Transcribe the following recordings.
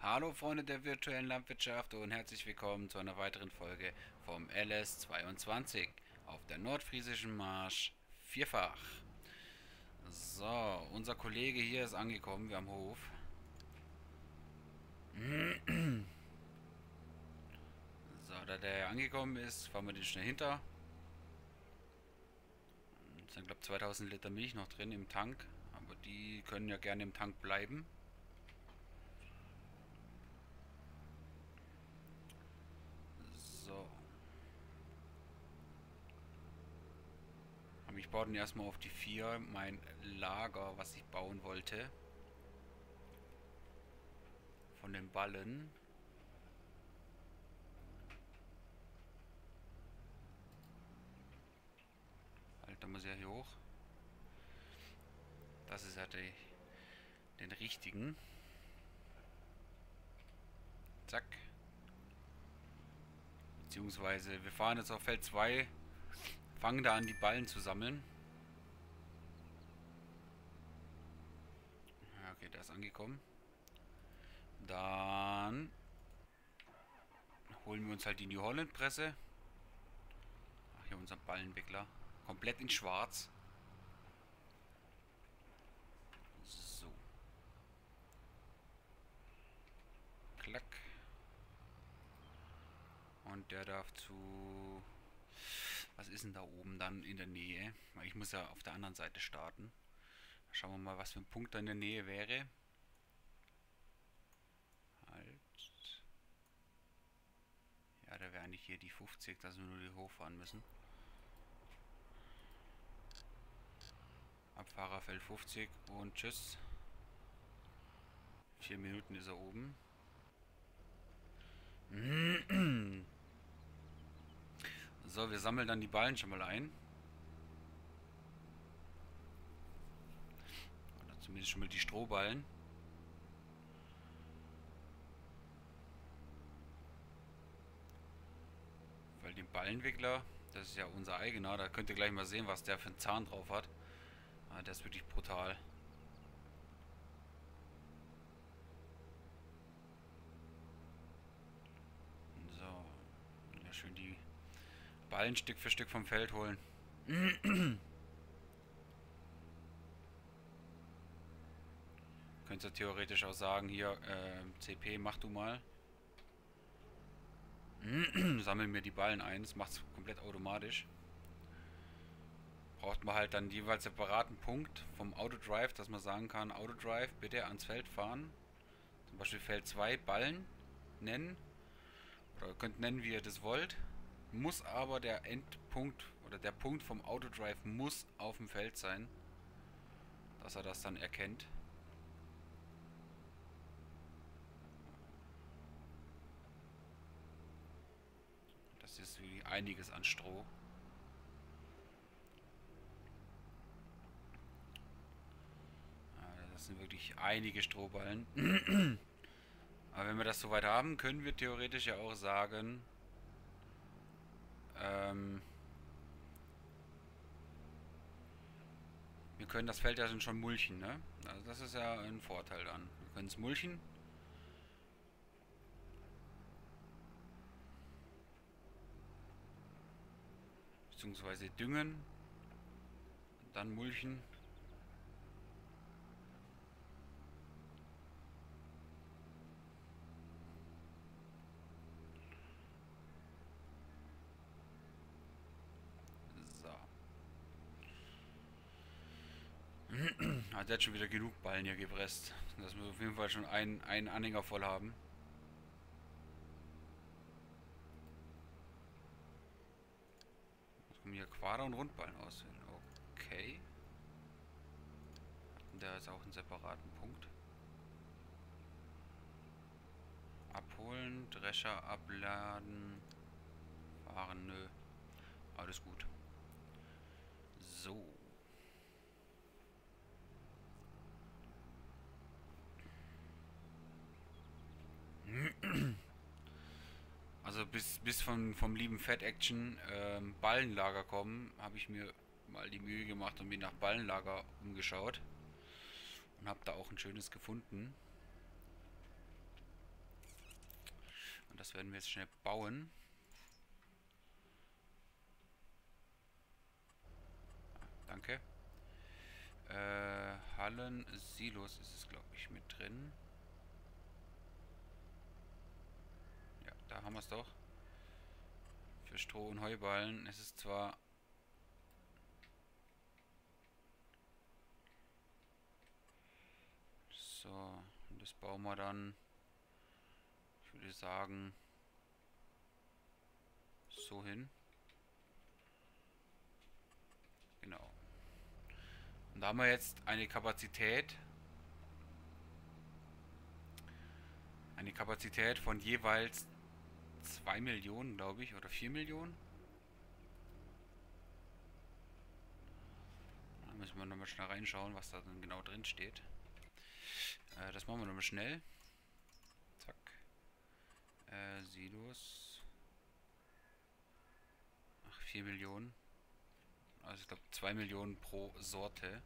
Hallo Freunde der virtuellen Landwirtschaft und herzlich willkommen zu einer weiteren Folge vom LS22 auf der nordfriesischen Marsch vierfach. So, unser Kollege hier ist angekommen, wir am Hof. So, da der angekommen ist, fahren wir den schnell hinter. Es sind glaube ich 2000 Liter Milch noch drin im Tank, aber die können ja gerne im Tank bleiben. So, ich baue dann erstmal auf die 4 mein Lager, was ich bauen wollte. Von den Ballen. Halt, da muss ich ja hier hoch. Das ist ja den richtigen. Zack. Beziehungsweise wir fahren jetzt auf Feld 2, fangen da an die Ballen zu sammeln. Ja, okay, der ist angekommen. Dann holen wir uns halt die New Holland Presse. Ach, hier unser Ballenwickler. Komplett in schwarz. So. Klack. Und der darf zu... Was ist denn da oben dann in der Nähe? Ich muss ja auf der anderen Seite starten. Schauen wir mal, was für ein Punkt da in der Nähe wäre. Halt. Ja, da wäre eigentlich hier die 50, dass wir nur die hochfahren müssen. Abfahrerfeld 50 und tschüss. 4 Minuten ist er oben. So, wir sammeln dann die Ballen schon mal ein. Oder zumindest schon mal die Strohballen. Weil den Ballenwickler, das ist ja unser eigener, da könnt ihr gleich mal sehen, was der für einen Zahn drauf hat. Der ist wirklich brutal. So. Ja, schön die Ballen Stück für Stück vom Feld holen. Könnt ihr theoretisch auch sagen, hier, CP, mach du mal. Sammeln mir die Ballen ein, das macht es komplett automatisch. Braucht man halt dann jeweils separaten Punkt vom Autodrive, dass man sagen kann, Autodrive bitte ans Feld fahren. Zum Beispiel Feld 2 Ballen nennen. Oder ihr könnt nennen, wie ihr das wollt. Muss aber der Endpunkt oder der Punkt vom Autodrive muss auf dem Feld sein, dass er das dann erkennt. Das ist wirklich einiges an Stroh. Das sind wirklich einige Strohballen. Aber wenn wir das soweit haben, können wir theoretisch ja auch sagen, wir können das Feld ja schon mulchen, ne? Also das ist ja ein Vorteil dann. Wir können es mulchen. Beziehungsweise düngen. Dann mulchen. So. Also der hat schon wieder genug Ballen hier gepresst. Dass wir auf jeden Fall schon einen Anhänger voll haben. Jetzt kommen hier Quader und Rundballen auswählen. Okay. Hatten der jetzt auch einen separaten Punkt. Abholen, Drescher abladen. Fahren, nö. Alles gut. So. Also bis vom lieben Fat Action Ballenlager kommen, habe ich mir mal die Mühe gemacht und mir nach Ballenlager umgeschaut. Und habe da auch ein schönes gefunden. das werden wir jetzt schnell bauen. Danke. Hallen, Silos ist es, glaube ich, mit drin. Ja, da haben wir es doch. Für Stroh und Heuballen ist es zwar... So, und das bauen wir dann, ich würde sagen, so hin. Genau. Und da haben wir jetzt eine Kapazität von jeweils 2 Millionen, glaube ich, oder 4 Millionen. Da müssen wir nochmal schnell reinschauen, was da dann genau drin steht. Das machen wir nochmal schnell. Zack. Silos. Ach, 4 Millionen. Also ich glaube 2 Millionen pro Sorte.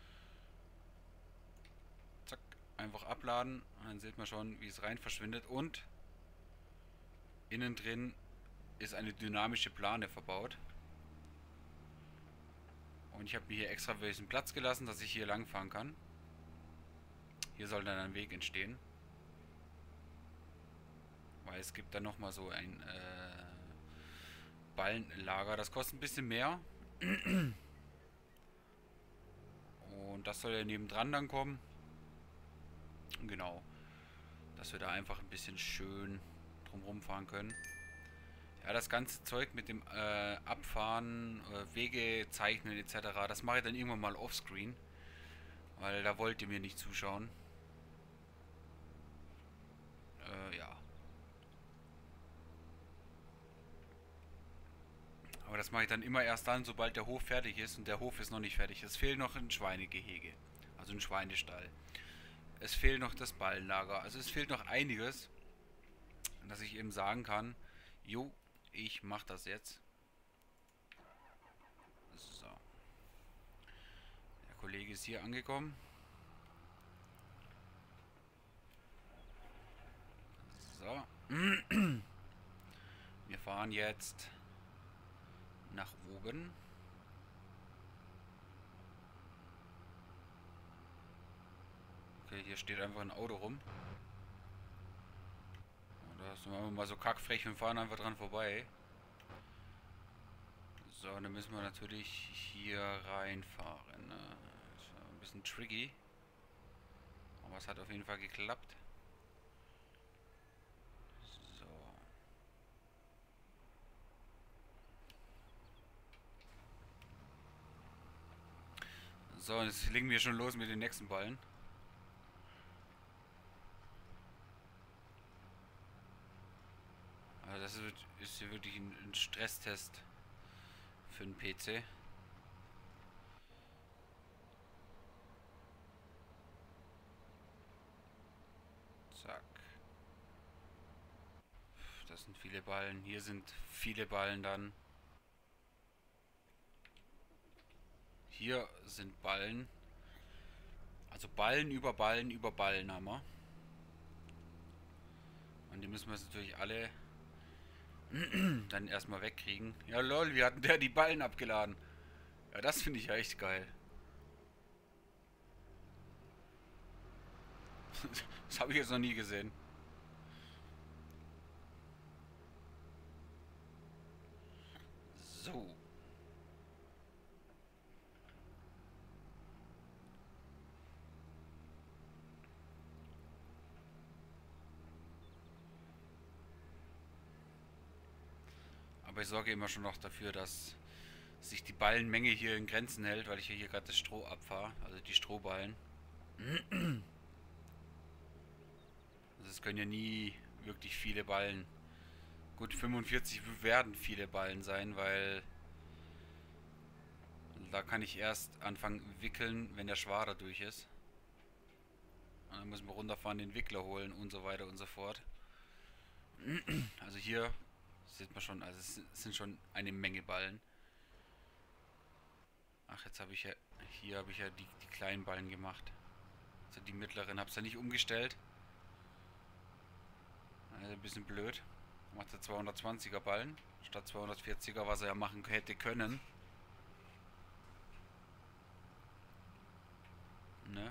Zack. Einfach abladen. Und dann sieht man schon, wie es rein verschwindet. Und innen drin ist eine dynamische Plane verbaut. Und ich habe mir hier extra ein bisschen Platz gelassen, dass ich hier lang fahren kann. Hier soll dann ein Weg entstehen. Weil es gibt dann nochmal so ein Ballenlager. Das kostet ein bisschen mehr. Und das soll ja nebendran dann kommen. Genau. Dass wir da einfach ein bisschen schön drumherum fahren können. Ja, das ganze Zeug mit dem Abfahren, Wege zeichnen etc. Das mache ich dann irgendwann mal offscreen. Weil da wollt ihr mir nicht zuschauen. Ja. Aber das mache ich dann immer erst dann, sobald der Hof fertig ist. Und der Hof ist noch nicht fertig. Es fehlt noch ein Schweinegehege. Also ein Schweinestall. Es fehlt noch das Ballenlager. Also es fehlt noch einiges. Dass ich eben sagen kann, jo, ich mache das jetzt. So. Der Kollege ist hier angekommen. So. Wir fahren jetzt nach oben. Okay, hier steht einfach ein Auto rum. Da sind wir mal so kackfrech und fahren einfach dran vorbei. So, dann müssen wir natürlich hier reinfahren. Ne? Ist ein bisschen tricky. Aber es hat auf jeden Fall geklappt. So. So, jetzt legen wir schon los mit den nächsten Ballen. Also das ist hier wirklich ein Stresstest für einen PC. Zack. Das sind viele Ballen. Hier sind viele Ballen dann. Hier sind Ballen. Also Ballen über Ballen über Ballen haben wir. Und die müssen wir jetzt natürlich alle dann erstmal wegkriegen. Ja lol, wie hatten der die Ballen abgeladen? Ja, das finde ich ja echt geil. Das habe ich jetzt noch nie gesehen. So. Aber ich sorge immer schon noch dafür, dass sich die Ballenmenge hier in Grenzen hält, weil ich hier gerade das Stroh abfahre. Also die Strohballen. Also es können ja nie wirklich viele Ballen. Gut, 45 werden viele Ballen sein, weil da kann ich erst anfangen wickeln, wenn der Schwader durch ist. Und dann müssen wir runterfahren, den Wickler holen und so weiter und so fort. Also hier sieht man schon, also es sind schon eine Menge Ballen. Ach, jetzt habe ich ja, hier habe ich ja die kleinen Ballen gemacht. Also die mittleren habe ich ja nicht umgestellt. Also ein bisschen blöd. Macht er 220er Ballen statt 240er, was er ja machen hätte können. Ne?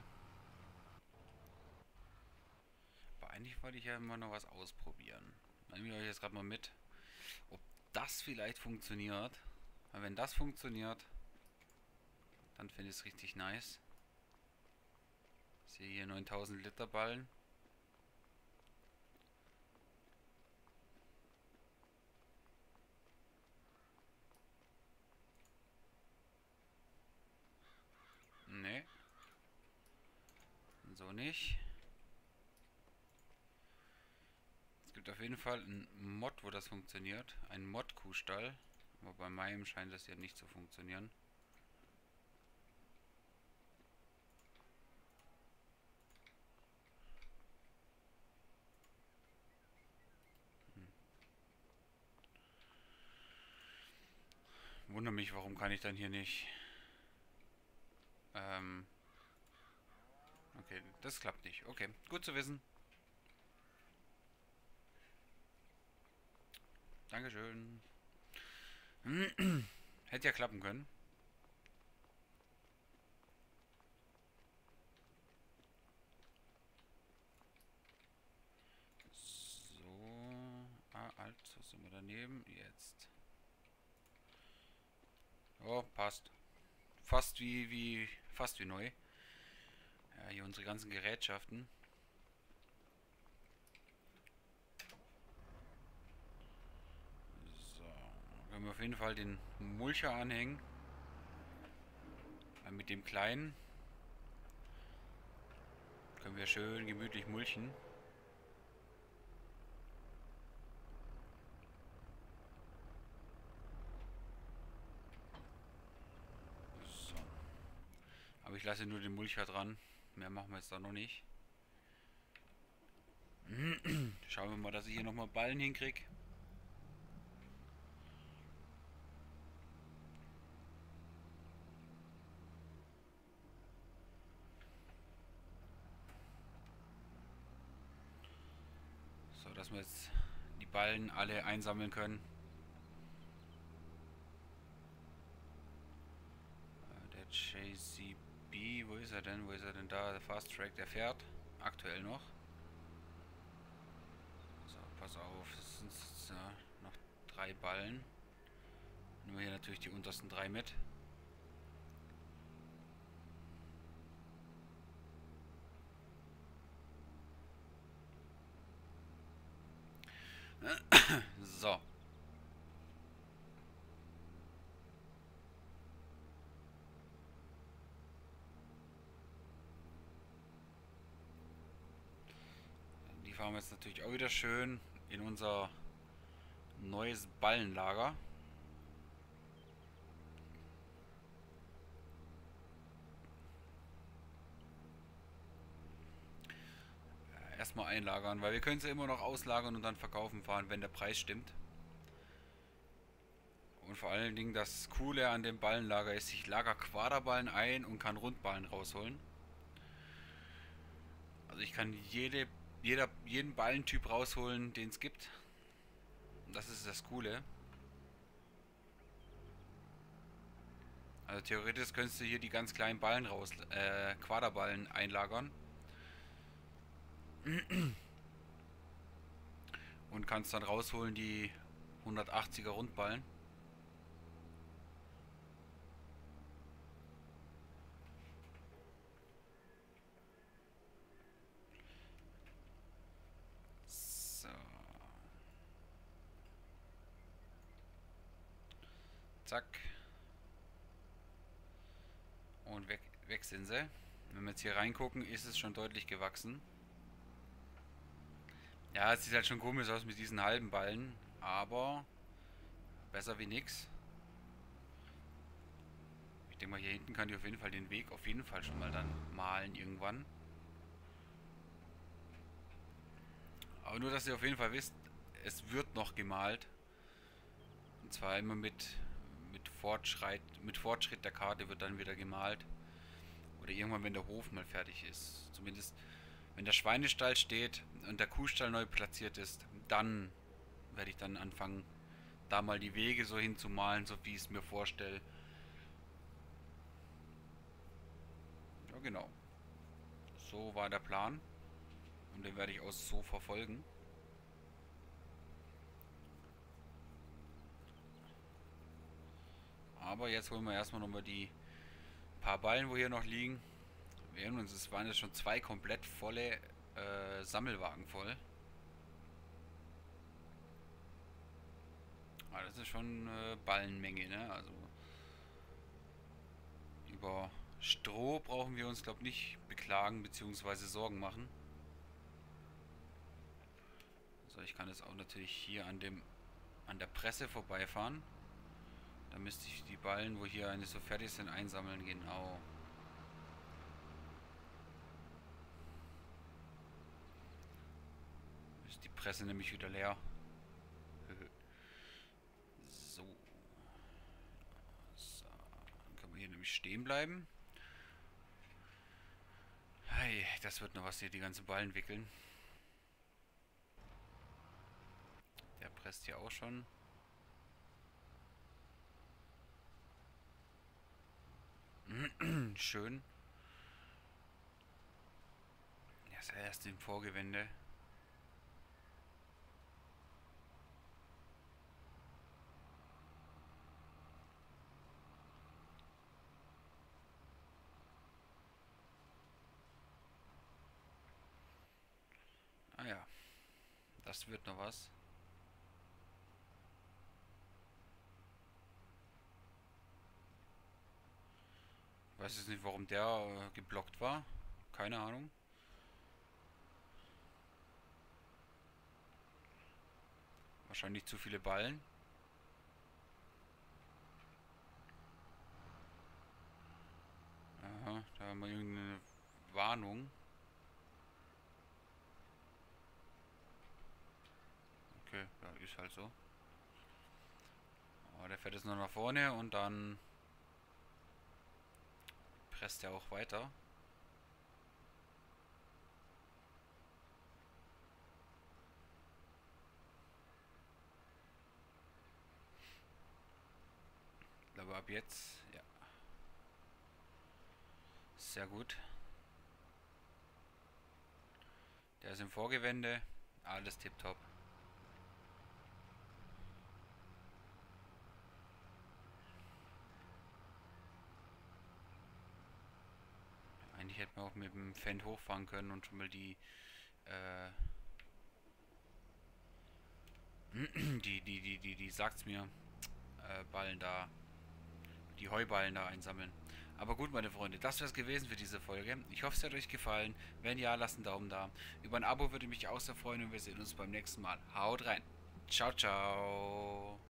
Aber eigentlich wollte ich ja immer noch was ausprobieren. Dann nehme ich euch jetzt gerade mal mit, ob das vielleicht funktioniert. Weil wenn das funktioniert, dann finde ich es richtig nice. Ich sehe hier 9000 Liter Ballen. Ne, so nicht. Es gibt auf jeden Fall einen Mod, wo das funktioniert. Ein Mod-Kuhstall. Aber bei meinem scheint das ja nicht zu funktionieren. Wundere mich, warum kann ich dann hier nicht... okay, das klappt nicht. Okay, gut zu wissen. Dankeschön. Hätte ja klappen können. So. Also sind wir daneben. Jetzt. Oh, passt. Fast wie neu. Ja, hier unsere ganzen Gerätschaften. So. Können wir auf jeden Fall den Mulcher anhängen. Mit dem kleinen können wir schön gemütlich mulchen. So. Aber ich lasse nur den Mulcher dran. Mehr machen wir jetzt da noch nicht. Schauen wir mal, dass ich hier nochmal Ballen hinkriege. So, dass wir jetzt die Ballen alle einsammeln können. Der JCB, wo ist er denn? Wo ist er denn da? Der Fast Track, der fährt aktuell noch. So, pass auf, es sind jetzt, noch 3 Ballen. Nur hier natürlich die untersten 3 mit. So. Die fahren wir jetzt natürlich auch wieder schön in unser neues Ballenlager. Erstmal einlagern, weil wir können sie immer noch auslagern und dann verkaufen fahren, wenn der Preis stimmt. Und vor allen Dingen das Coole an dem Ballenlager ist, ich lager Quaderballen ein und kann Rundballen rausholen. Also ich kann jeden Ballentyp rausholen, den es gibt. Und das ist das Coole. Also theoretisch könntest du hier die ganz kleinen Ballen Quaderballen einlagern. Und kannst dann rausholen die 180er Rundballen. So. Zack. Und weg sind sie. Wenn wir jetzt hier reingucken, ist es schon deutlich gewachsen. Ja, es sieht halt schon komisch aus mit diesen halben Ballen, aber besser wie nix. Ich denke mal, hier hinten kann ich auf jeden Fall den Weg auf jeden Fall schon mal dann malen irgendwann. Aber nur, dass ihr auf jeden Fall wisst, es wird noch gemalt. Und zwar immer mit Fortschritt der Karte wird dann wieder gemalt. Oder irgendwann, wenn der Hof mal fertig ist. Zumindest, wenn der Schweinestall steht und der Kuhstall neu platziert ist, dann werde ich dann anfangen, da mal die Wege so hinzumalen, so wie ich es mir vorstelle. Ja, genau. So war der Plan. Und den werde ich auch so verfolgen. Aber jetzt holen wir erstmal nochmal die paar Ballen, wo hier noch liegen. Wir erinnern uns, es waren jetzt schon 2 komplett volle Sammelwagen voll. Aber das ist schon Ballenmenge, ne? Also über Stroh brauchen wir uns, glaube ich, nicht beklagen bzw. Sorgen machen. So, ich kann jetzt auch natürlich hier an der Presse vorbeifahren. Da müsste ich die Ballen, wo hier eine so fertig sind, einsammeln. Genau. Ist die Presse nämlich wieder leer. So. So. Dann können wir hier nämlich stehen bleiben. Hey, das wird noch was hier, die ganzen Ballen wickeln. Der presst hier auch schon. Schön. Er ist ja erst im Vorgewende. Ah ja, das wird noch was. Ich weiß jetzt nicht, warum der geblockt war. Keine Ahnung. Wahrscheinlich zu viele Ballen. Aha, da haben wir irgendeine Warnung. Okay, ja, ist halt so. Aber der fährt jetzt noch nach vorne und dann presst er auch weiter. Ich glaube ab jetzt, ja. Sehr gut. Der ist im Vorgewende. Alles tipptopp. Eigentlich hätten wir auch mit dem Fendt hochfahren können und schon mal äh, die sagt's mir, Ballen da, die Heuballen da einsammeln. Aber gut, meine Freunde, das wäre es gewesen für diese Folge. Ich hoffe, es hat euch gefallen. Wenn ja, lasst einen Daumen da. Über ein Abo würde mich auch sehr freuen und wir sehen uns beim nächsten Mal. Haut rein. Ciao, ciao.